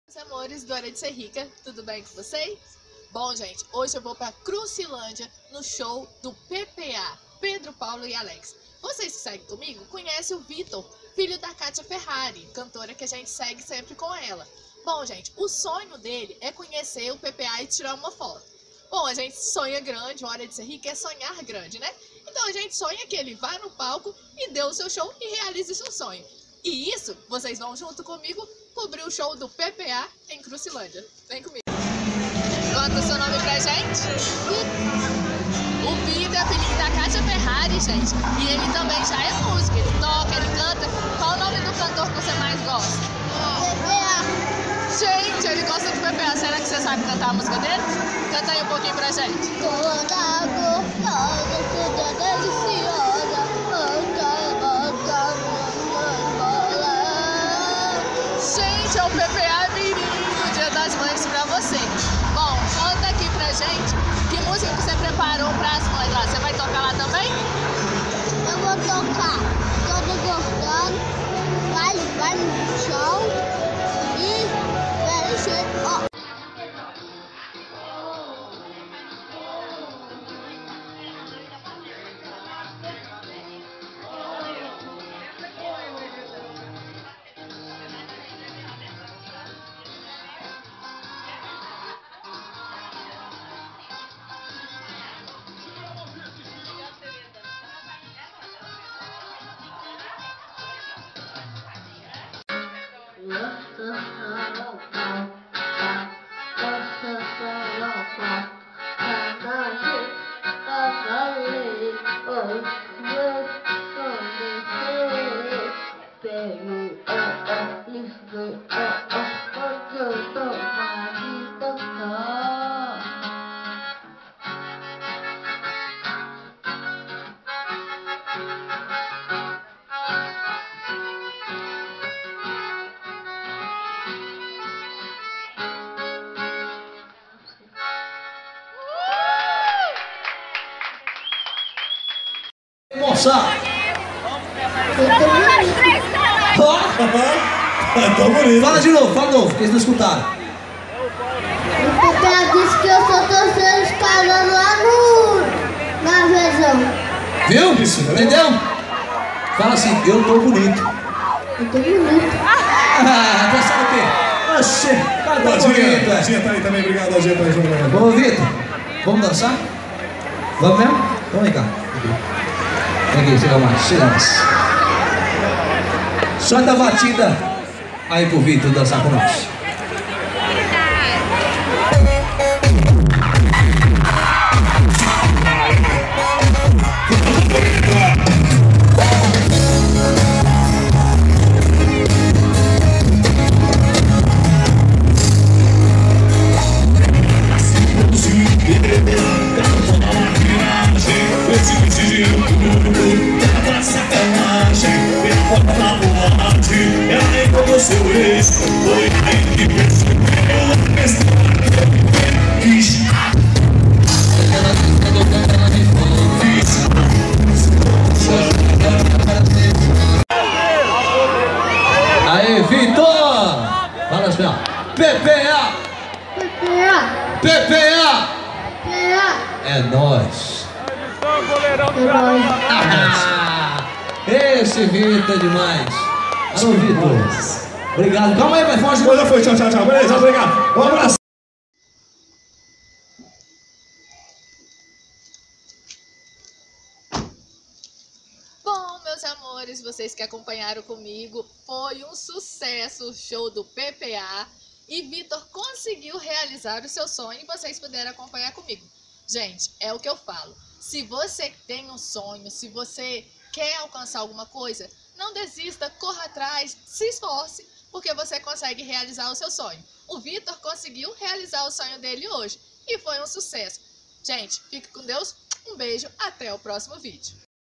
Meus amores do Hora de Ser Rica, tudo bem com vocês? Bom, gente, hoje eu vou para Cruzilândia no show do PPA, Pedro, Paulo e Alex. Vocês que seguem comigo conhecem o Vitor, filho da Kátia Ferrari, cantora que a gente segue sempre com ela. Bom, gente, o sonho dele é conhecer o PPA e tirar uma foto. Bom, a gente sonha grande, Hora de Ser Rica é sonhar grande, né? Então a gente sonha que ele vá no palco e dê o seu show e realize seu sonho. E isso, vocês vão junto comigo cobrir o show do PPA em Cruzilândia. Vem comigo. Conta o seu nome pra gente. O Vitor é filhinho da Kátia Ferrari, gente. E ele também já é músico. Ele toca, ele canta. Qual o nome do cantor que você mais gosta? PPA. Gente, ele gosta de PPA. Será que você sabe cantar a música dele? Canta aí um pouquinho pra gente. Toda gostosa, toda deliciosa, Gente, é o PPA Mirim, Dia das Mães pra você. Bom, conta aqui pra gente que música que você preparou pras mães lá. Você vai tocar lá também? eu vou tocar Toda Gostando, vai no show e vai encher. Ó. Moça! Tá bonito. Fala de novo, que eles não escutaram. O PPA disse que eu só tô sendo escalando lá na visão. Viu? Isso, né? Entendeu? Fala assim, eu tô bonito. Eu tô bonito. Ah, pensando o quê? Oxê, cara, tá bonito, Aldinha tá aí também, obrigado, Aldinha, tá aí junto comigo. Ô, Vitor, vamos dançar? Vamos mesmo? Então vem cá. Vem aqui, chega mais. Solta a batida aí pro Vitor dançar com nós. Aê, Vitor! Fala assim, ó. PPA! PPA. PPA! PPA. É nóis! Esse Vitor é demais! Alô, Vitor! Obrigado! Calma aí, vai foge! Já foi, tchau. Beleza, obrigado. Um abraço. Bom, meus amores, vocês que acompanharam comigo, foi um sucesso o show do PPA e Vitor conseguiu realizar o seu sonho e vocês puderam acompanhar comigo. Gente, é o que eu falo, se você tem um sonho, se você quer alcançar alguma coisa, não desista, corra atrás, se esforce, porque você consegue realizar o seu sonho. O Vitor conseguiu realizar o sonho dele hoje e foi um sucesso. Gente, fique com Deus, um beijo, até o próximo vídeo.